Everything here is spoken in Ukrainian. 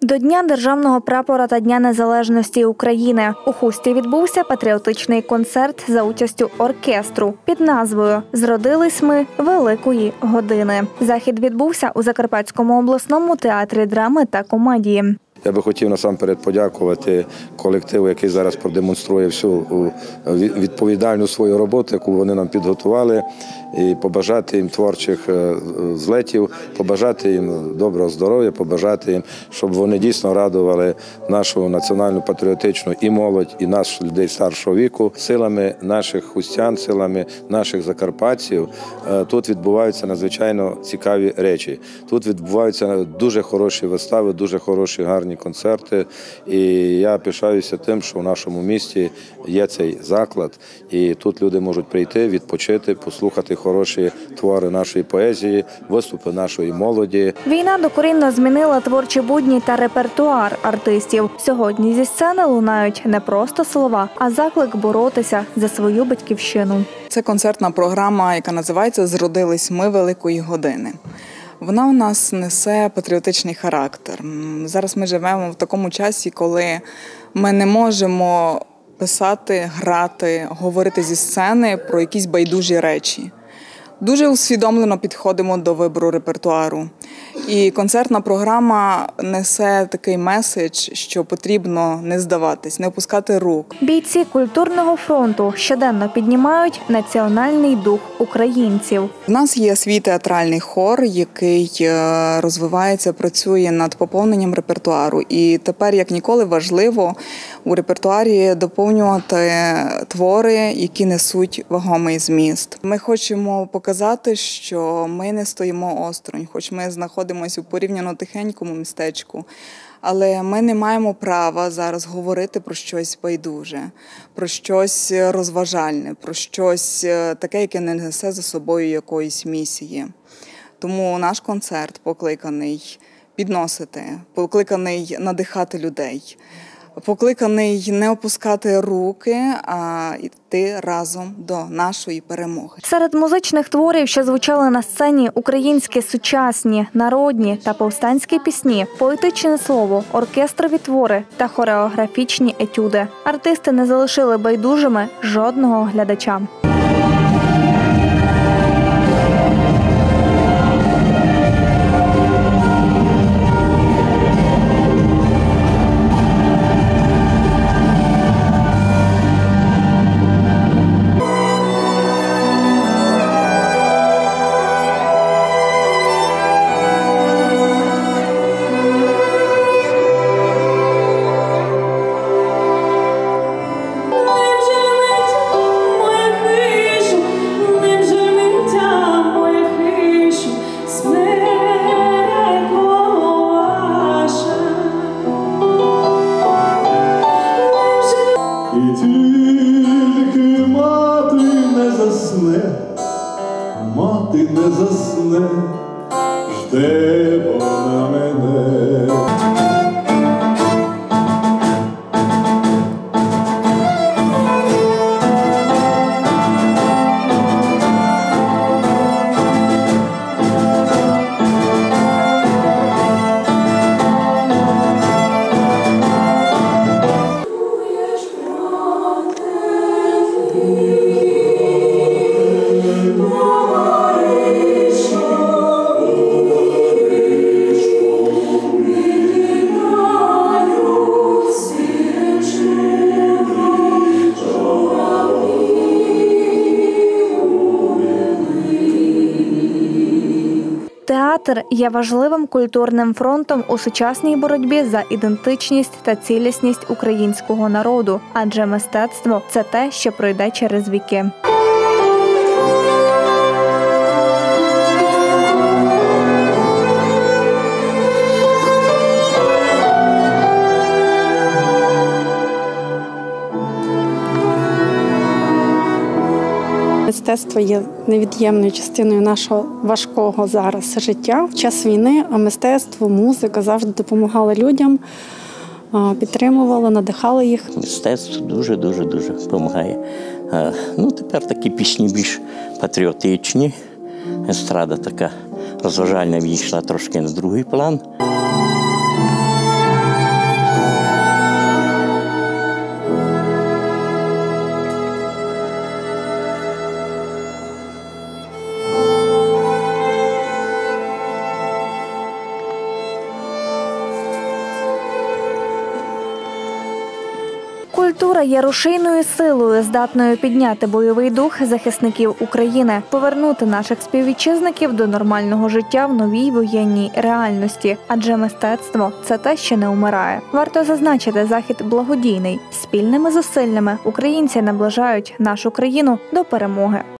До Дня Державного прапора та Дня Незалежності України у Хусті відбувся патріотичний концерт за участю оркестру під назвою «Зродились ми великої години». Захід відбувся у Закарпатському обласному театрі драми та комедії. Я би хотів насамперед подякувати колективу, який зараз продемонструє всю відповідальну свою роботу, яку вони нам підготували, і побажати їм творчих злетів, побажати їм доброго здоров'я, побажати їм, щоб вони дійсно радували нашу національну патріотичну і молодь, і нас, людей старшого віку. Силами наших хустян, силами наших закарпатців тут відбуваються надзвичайно цікаві речі. Тут відбуваються дуже хороші вистави, дуже хороші, гарні концерти. І я пишаюся тим, що в нашому місті є цей заклад, і тут люди можуть прийти, відпочити, послухати хороші твори нашої поезії, виступи нашої молоді. Війна докорінно змінила творчі будні та репертуар артистів. Сьогодні зі сцени лунають не просто слова, а заклик боротися за свою батьківщину. Це концертна програма, яка називається «Зродились ми великої години». Вона у нас несе патріотичний характер. Зараз ми живемо в такому часі, коли ми не можемо писати, грати, говорити зі сцени про якісь байдужі речі. Дуже усвідомлено підходимо до вибору репертуару. І концертна програма несе такий меседж, що потрібно не здаватись, не опускати рук. Бійці культурного фронту щоденно піднімають національний дух українців. У нас є свій театральний хор, який розвивається, працює над поповненням репертуару. І тепер, як ніколи, важливо у репертуарі доповнювати твори, які несуть вагомий зміст. Ми хочемо показати, що ми не стоїмо осторонь, хоч ми знаходимося у порівняно тихенькому містечку, але ми не маємо права зараз говорити про щось байдуже, про щось розважальне, про щось таке, яке не несе за собою якоїсь місії. Тому наш концерт покликаний підносити, покликаний надихати людей, покликаний не опускати руки, а йти разом до нашої перемоги. Серед музичних творів, що звучали на сцені, українські сучасні, народні та повстанські пісні, поетичне слово, оркестрові твори та хореографічні етюди. Артисти не залишили байдужими жодного глядача. Мати не засне, жде вона мене. Театр є важливим культурним фронтом у сучасній боротьбі за ідентичність та цілісність українського народу, адже мистецтво – це те, що пройде через віки. Мистецтво є невід'ємною частиною нашого важкого зараз життя в час війни, а мистецтво, музика завжди допомагали людям, підтримувало, надихало їх. Мистецтво дуже допомагає. Тепер такі пісні більш патріотичні, естрада така розважальна відійшла трошки на другий план. Культура є рушійною силою, здатною підняти бойовий дух захисників України, повернути наших співвітчизників до нормального життя в новій воєнній реальності. Адже мистецтво – це те, що не вмирає. Варто зазначити, захід благодійний. Спільними зусиллями українці наближають нашу країну до перемоги.